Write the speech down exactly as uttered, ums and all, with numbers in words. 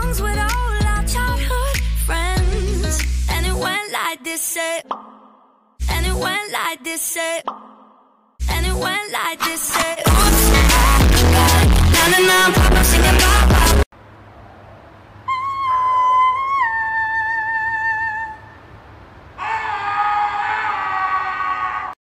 songs with all our childhood friends. And it went like this, say. And it went like this, say. And it went like this, say. Oops, na na na, pop up singing bye bye.